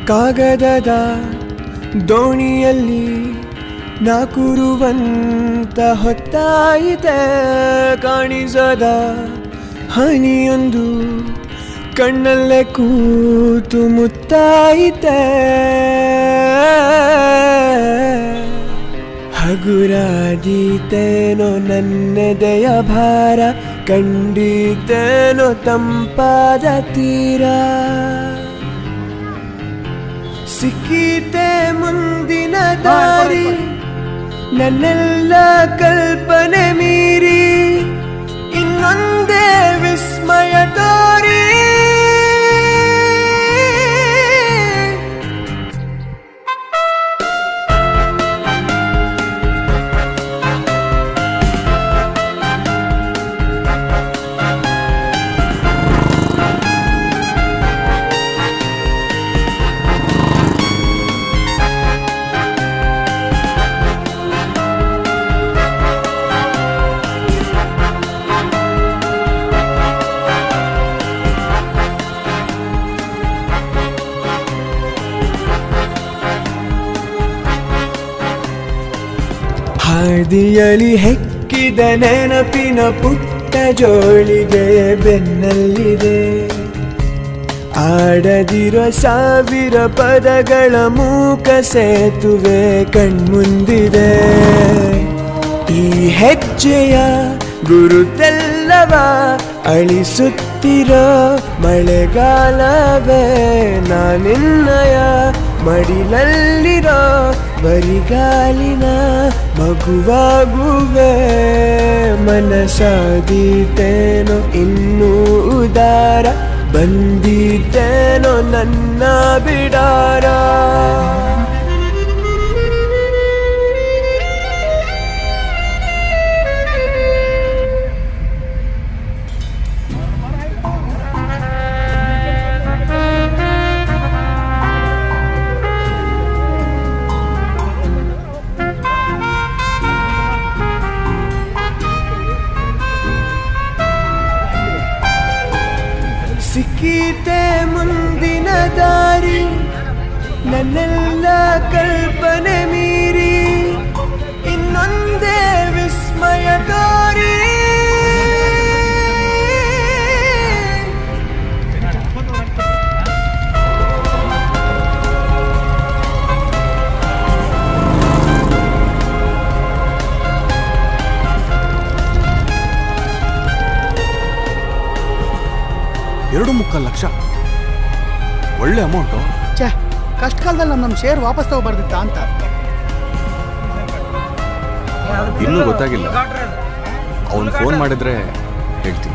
ಕಾಗದದ ದೋಣಿಯಲ್ಲಿ ನಾ ಕೂರುವಂತ ಹೊತ್ತಾಯಿತೆ ಕಾಣಿಸದ ಹನಿಯೊಂದು ಕಣ್ಣಲ್ಲೇ ಕೂತು ಮುತ್ತಾಯಿತೆ ಹಗುರಾದೀತೇನೋ ನನ್ನೆದೆಯ ಭಾರ ಕಂಡೀತೇನೋ ತಂಪಾದ ತೀರ ಸಿಕ್ಕೀತೆ ಮುಂದಿನ ದಾರಿ ನನ್ನೆಲ್ಲ ಕಲ್ಪನೆ ಮೀರಿ ಇನ್ನೊಂದೇ ವಿಸ್ಮಯ ತೋರಿ ಹಾದಿಯಲಿ ಹೆಕ್ಕಿದ ನೆನಪಿನ ಪುಟ್ಟ ಜೋಳಿಗೆ ಬೆನ್ನಲ್ಲಿದೆ ಆಡದಿರೋ ಸಾವಿರ ಪದಗಳ ಮೂಕ ಸೇತುವೆ ಕಣ್ಮುಂದಿದೆ ಈ ಹೆಜ್ಜೆಯ ಗುರುತೆಲ್ಲವ ಅಳಿಸುತ್ತಿರೋ ಮಳೆಗಾಲವೇ ನಾನಿನ್ನಯ ಮಡಿಲಲ್ಲಿರೋ ಬರಿಗಾಲಿನ ಮಗುವಾಗುವೆ ಮನಸಾದೀತೇನೋ ಇನ್ನೂ ಉದಾರ ಬಂದೀತೇನೋ ನನ್ನ ಬಿಡಾರ ಸಿಕ್ಕೀತೆ ಮುಂದಿನ ದಾರಿ ನನ್ನೆಲ್ಲ ಕಲ್ಪನೆ ಮೀರಿ ಇನ್ನೊಂದೇ ವಿಸ್ಮಯ ತೋರಿ $2.25 ಲಕ್ಷ ಒಳ್ಳೆ ಅಮೌಂಟು. ಛೇ, ಕಷ್ಟ ಕಾಲದಲ್ಲಿ ನಮ್ಮ ಶೇರ್ ವಾಪಸ್ ತಗೋಬಾರ್ದಿತ್ತ ಅಂತ. ಇನ್ನೂ ಗೊತ್ತಾಗಿಲ್ಲ. ಅವನು ಫೋನ್ ಮಾಡಿದ್ರೆ ಹೇಳ್ತೀನಿ.